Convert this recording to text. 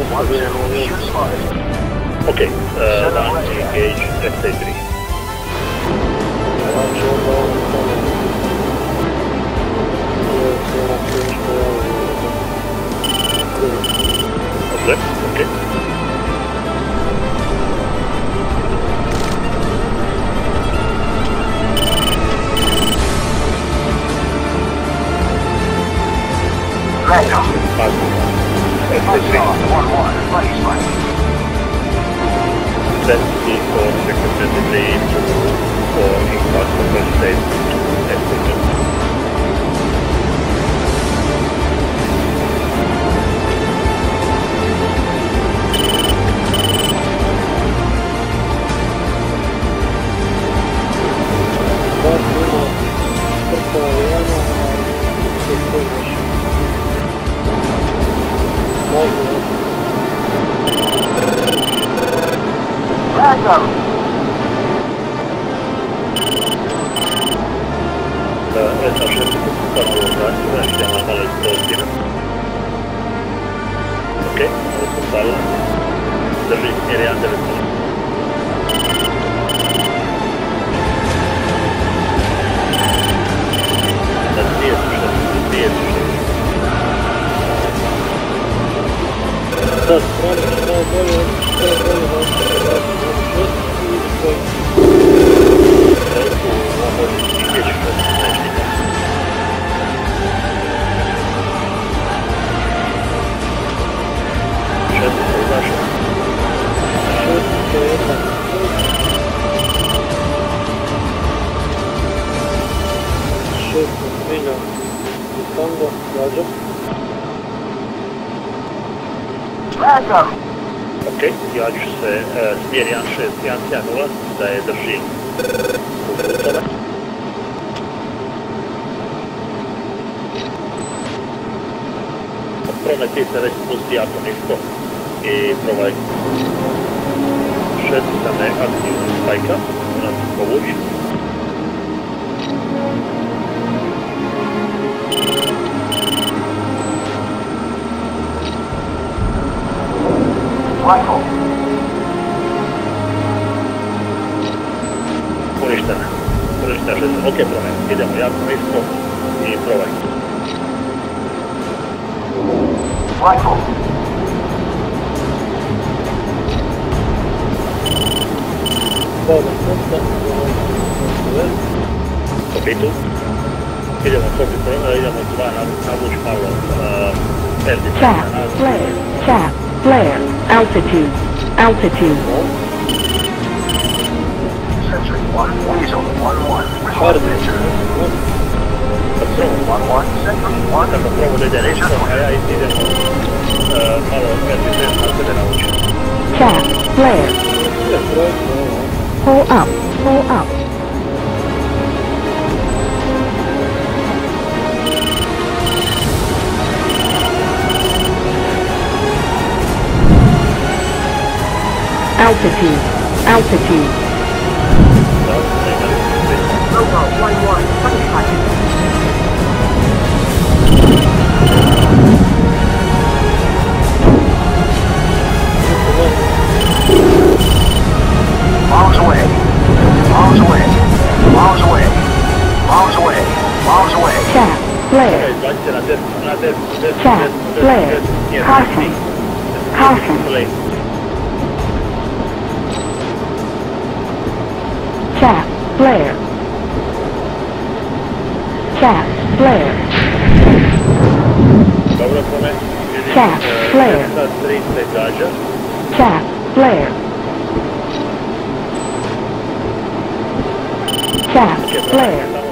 Ok, launch engage SA3. Object, ok. Magnum. SA3. 1-1, please, Mike. Set C4 secretary for impact of first state SA2. Ok, adesso palla dell'ingegnere delle Ok, ja ću se smjer 16110 da je držim u rutove. Prometi se već spusti jako nisko i probaj 6 da me aktivno spajka, nas povući. Uništene. Uništene šest. Ok, prometi. Idemo jako nisko i probaj. Rifle. Ok, tu. Idemo copy, idemo dva navući malo perdice. Chaff, flare, chaff, flare, altitude, altitude. Sentry 1, Weasel 1-1. Report picture. 1-1, Sentry 1. Tako probu da ide nisko, a ja idemo malo perdice na sebe naučiti. Chaff, flare. Pull up, pull up. Altitude, altitude. Logo 1-1, 25. Bombs away. Bombs away. Bombs away. Bombs away. Bombs away. Chaff, flare. Chaff, flare. Caution. Caution. Chaff, flare. Chaff, flare. Dobro, kome? Chaff, flare. Chaff, flare. Chaff, flare.